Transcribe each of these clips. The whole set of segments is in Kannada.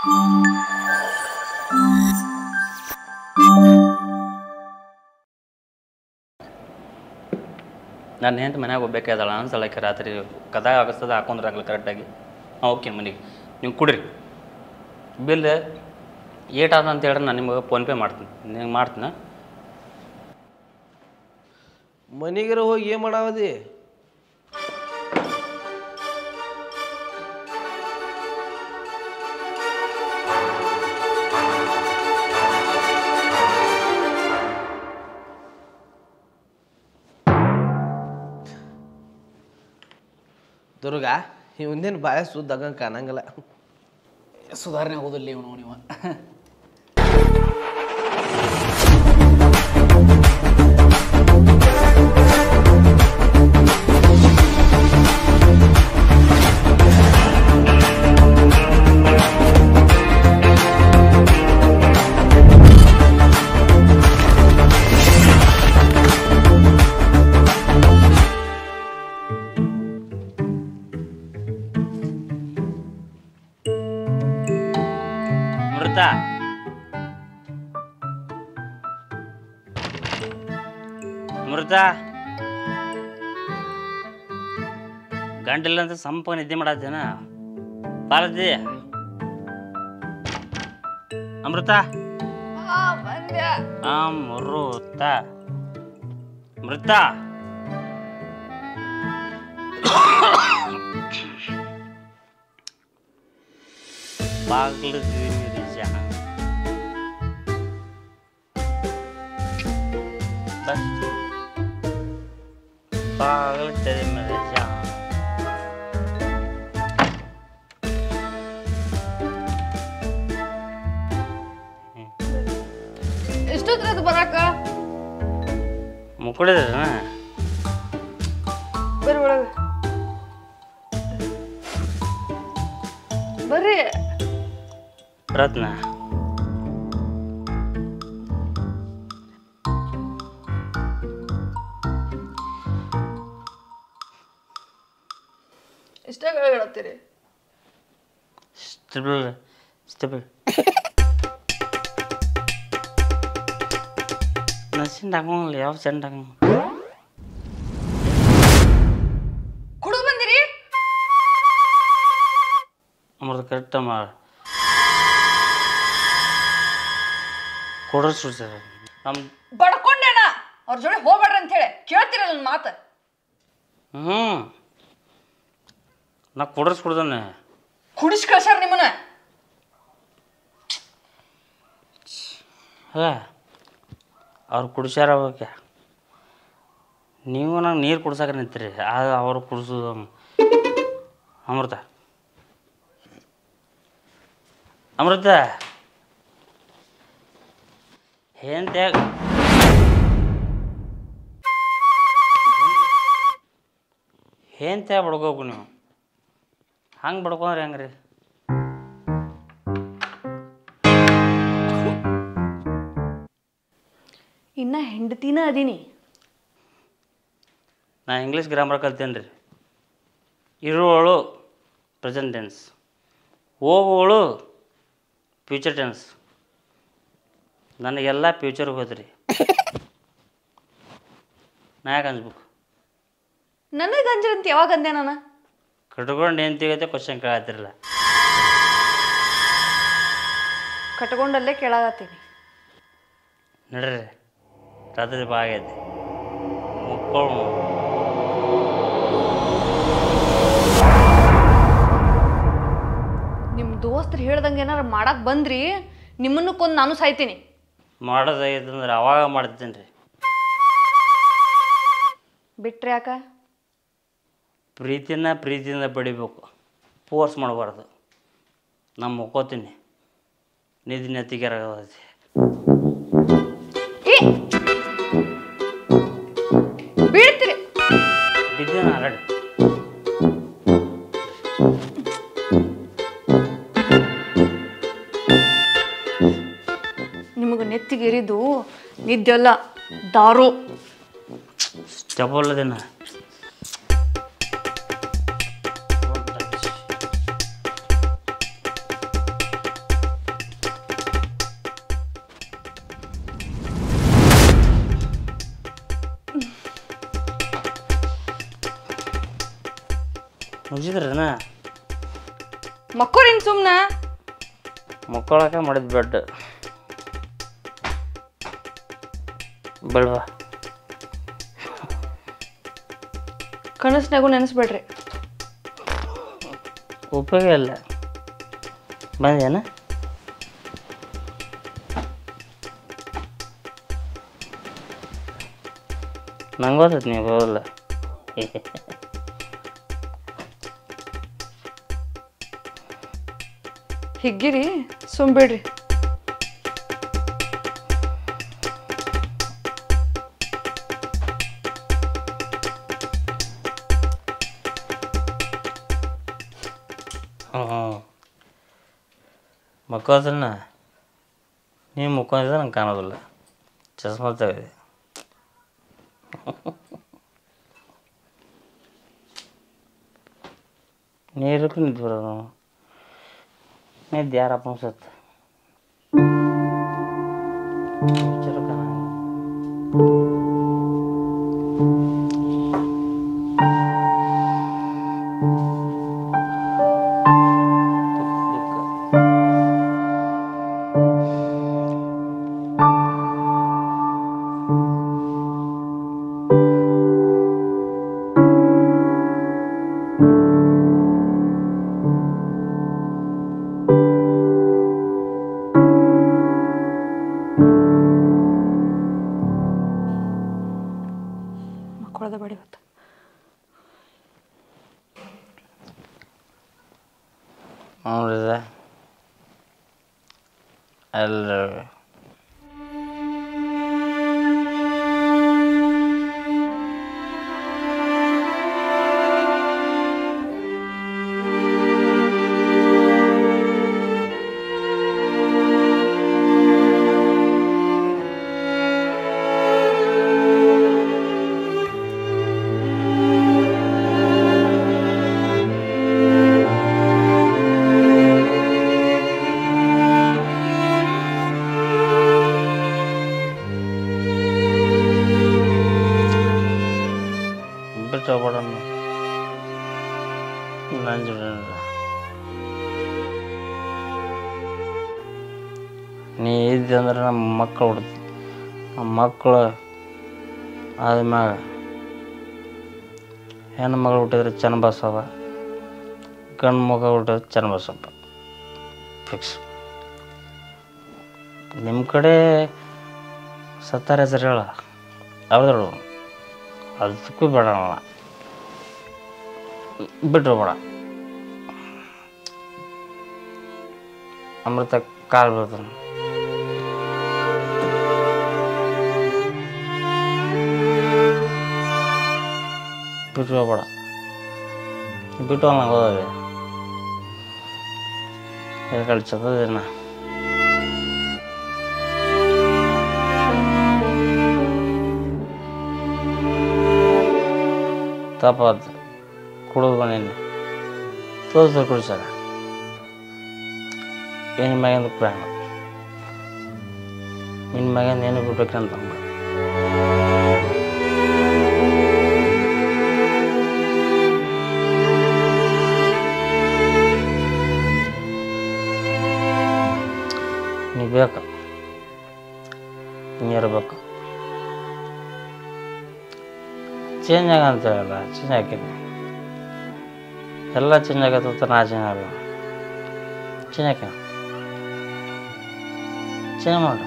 ನಾನು ಹೆಂತ ಮನ್ಯಾಗ ಹೋಗ್ಬೇಕಾದಳ ಅನ್ಸಲಕ್ಕೆ ರಾತ್ರಿ ಕದ ಆಗಸ್ತದ ಹಾಕೊಂಡ್ರಾಗಲ್ಲ ಕರೆಕ್ಟಾಗಿ ಓಕೆ ಮನೆಗೆ ನೀವು ಕುಡ್ರಿ ಬಿಲ್ ಏಟಾದ ಅಂತ ಹೇಳ್ರಿ ನಾನು ನಿಮಗೆ ಫೋನ್ಪೇ ಮಾಡ್ತೀನಿ ನಿಮ್ಗೆ ಮಾಡ್ತೀನಿ ಮನೆಗರ ಹೋಗಿ ಏನು ಮಾಡಾವದಿ ದುರ್ಗ ಇವನೇನು ಬಾಯ ಸುದ್ದಾಗ ಕಾಣಂಗಿಲ್ಲ ಸುಧಾರಣೆ ಆಗೋದಿಲ್ಲ ಇವನು ನೀವು ಅಮೃತ ಗಂಟಿಲ್ಲ ಅಂತ ಸಂಪ ನಿದ್ದೆ ಮಾಡತ್ತೇನ ಬಾರದಿ ಅಮೃತ ಅಮೃತ ಮೃತ ಬಾಗ್ಲು पागल तेरे मेरे जान ಎಷ್ಟೊತ್ತು ಬರಾಕ ಮುಕ್ಕಳಿದ್ರನ ಬರ್ರಿ ಒಳಗೆ ಬರ್ರಿ ರತ್ನ ಇಷ್ಟೇ ಹೇಳತ್ತೀರಿ ನಸಿಂಡಾಗಲ್ಲ ಯಾವ ಚೆಂಡಾಗ ಕುಡಿದು ಬಂದಿರಿ ಅಮೃತ ಕರೆಕ್ಟ ಮಾಡ ಕೊಡ್ರಿ ಸರ್ ನಮ್ಮ ಬಡ್ಕೊಂಡೇಣ ಅವ್ರ ಜೋಡಿ ಹೋಗ್ಬೇಡ್ರಿ ಅಂತ ಹೇಳಿ ಕೇಳ್ತೀರಲ್ಲ ನನ್ನ ಮಾತು ನಾ ಕುಡಿಸ್ಕೊಡ್ದಾನೆ ಕುಡಿಸ್ ಕಳ್ಸಾರ ನಿಮ್ಮನ್ನ ಅಲ್ಲ ಅವ್ರು ಕುಡಿಸ್ಯಾರ ಅವಕ್ಕೆ ನೀವು ನಂಗೆ ನೀರು ಕುಡ್ಸಕ್ಕೆ ನಿಂತೀರಿ ಅದು ಅವ್ರು ಕುಡಿಸೋದು ಅಮೃತ ಅಮೃತ ಏನ್ತ್ಯಾಗ ಏನ್ತ್ಯಾಗ ಬಡ್ಕೋಬೇಕು ನೀವು ಹಂಗೆ ಬಡ್ಕೊಂಡ್ರಿ ಹೆಂಗ್ರಿ ಇನ್ನ ಹೆಂಡತಿನ ಅದೀನಿ ನಾ ಇಂಗ್ಲೀಷ್ ಗ್ರಾಮರ್ ಕಲ್ತೇನೆ ರೀ ಇರುವಳು ಪ್ರೆಸೆಂಟ್ ಟೆನ್ಸ್ ಹೋಗುವಳು ಫ್ಯೂಚರ್ ಟೆನ್ಸ್ ನನಗೆಲ್ಲ ಫ್ಯೂಚರ್ಗೆ ಹೋದ್ರಿ ನಾ ಯಾಕೆ ಅನ್ಸ್ಬೇಕು ನನಗೆ ಅಂಜಂತ ಯಾವಾಗ ಅಂದೆ ನಾನು ಕಟ್ಕೊಂಡು ಏನು ತೆಗತ್ತೆ ಕ್ವಶನ್ ಕೇಳತ್ತಿರಲ್ಲ ಕಟ್ಕೊಂಡಲ್ಲೇ ಕೇಳಾಗತ್ತೀನಿ ನಡ್ರಿ ರಾತ್ರಿ ಬಾ ಆಗೈತಿ ಮುಕ್ಕೊಂಡು ನಿಮ್ಮ ದೋಸ್ತರು ಹೇಳ್ದಂಗೆ ಏನಾರು ಮಾಡಕ್ಕೆ ಬಂದ್ರಿ ನಿಮ್ಮನ್ನು ಕೊಂದು ನಾನು ಸಾಯ್ತೀನಿ ಮಾಡೋದಾಗೈತೆ ಅಂದ್ರೆ ಅವಾಗ ಮಾಡ್ತೀನಿ ರೀ ಬಿಟ್ರೆ ಯಾಕ ಪ್ರೀತಿಯಿಂದ ಪಡಿಬೇಕು ಫೋರ್ಸ್ ಮಾಡಬಾರ್ದು ನಾನು ಮುಕ್ಕೋತೀನಿ ನಿಧಿ ನೆತ್ತಿಗೆರಾಗೈತಿ ಬೀಳ್ತೀರಿ ಬಿದ್ದೇನೆ ಆಲ್ರೆಡಿ ನಿಮಗೆ ನೆತ್ತಿಗೆರಿದು ನಿದ್ದೆಲ್ಲ ದಾರು ಚಪೋಲ್ಲದೇನ ಮುಗಿದ್ರನ ಮಕ್ಕೋರಿನ್ ಸುಮ್ನ ಮಕ್ಕಳಕ್ಕೆ ಮಾಡಿದ ಬೆಡ್ ಬೆಳ್ವಾ ಕನಸ್ನಾಗೂ ನೆನೆಸ್ಬೇಡ್ರಿ. ಉಪಯೋಗ ಇಲ್ಲ ಬಂದೇನ ನಂಗೆ ಗೊತ್ತೈತಿ ನೀವು ಹೋಗಲ್ಲ ಹಿಗ್ಗಿರಿ ಸುಮ್ಬಿಡ್ರಿ. ಮಕ್ಕೋದ್ರನ್ನ ನೀವು ಮುಕ್ಕೊಂಡಿದ್ರೆ ನಂಗೆ ಕಾಣೋದಿಲ್ಲ. ಚಸ್ಮಾ ತೆಗೆದೆ ನೀರಕ್ಕೂ ನಿಂತು ಬರೋದು ನಿದ್ದು ಯಾರಪ್ಪ ಅನ್ಸತ್ತೆ ಮಕ್ಕಳದ ಬಡಿ ಹೊತ್ತು ನೋಡಿದೆ ಎಲ್ಲರೂ ಬಿಟ್ಟು ಹೋಗ್ಬೇಡ ನನ್ನ ಜೋಡಿ ನೀ ಇದ್ದೆ ಅಂದ್ರೆ ನಮ್ಮ ಮಕ್ಕಳು ಹುಡ್ತು ನಮ್ಮ ಮಕ್ಕಳು ಆದ್ಮ್ಯಾಗ ಹೆಣ್ಣು ಮಗಳು ಹುಟ್ಟಿದ್ರೆ ಚನ್ನಬಸವ ಗಂಡು ಮಗ ಹುಟ್ಟಿದ್ರೆ ಚನ್ನಬಸಪ್ಪ ಫಿಕ್ಸ್. ನಿಮ್ಮ ಕಡೆ ಸತ್ತಾರ ಹೆಸರು ಹೇಳ ಅವ್ರದ್ದು ಅದಕ್ಕೂ ಬೇಡ ಬಿಟ್ಟು ಬೇಡ. ಅಮೃತ ಕಾಲು ಬೀಳ್ತಾನೆ ಬಿಟ್ಟು ಹೋಗ್ಬೇಡ. ಬಿಟ್ಟು ನಂಗೆ ಹೋದದೆ ಕಳ್ಸದೇನ ತಪ್ಪಾದ ಕುಡಿದು ಬಂದೀನಿ ತೋರಿಸ ಕುಡಿಸಾರ ನಿನ್ನ ಮ್ಯಾಗಿಂದ ಪ್ರಾಣ ನಿನ್ನ ಮ್ಯಾಗಿಂದ ಏನು ಬಿಡ್ಬೇಕಂತ ನಮ್ಗೆ ನೀವು ಬೇಕು ನೀರ್ಬೇಕು ಚೇಂಜ್ ಆಗಂತ ಹೇಳಲ್ಲ ಚೇಂಜ್ ಹಾಕಿದ್ನಿ ಎಲ್ಲ ಚೇಂಜ್ ಆಗತ್ತ ನಾ ಚೇಂಜ್ ಆಗಲ್ಲ ಚೇಂಜ್ ಹಾಕ ಚೇಂಜ್ ಮಾಡ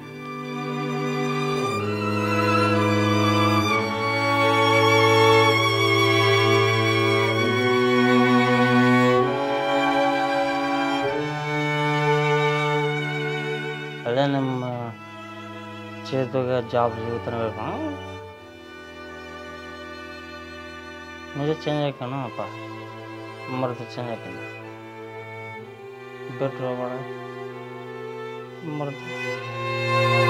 ಅದೇ ನಿಮ್ಮ ಚೇತುಗ ಜಾಬ್ ಸಿಗುತ್ತಾನೆ ಬೇಕು मुझे चेंज है ना आपा मर्द चेंज है बेटर बड़ा मर्द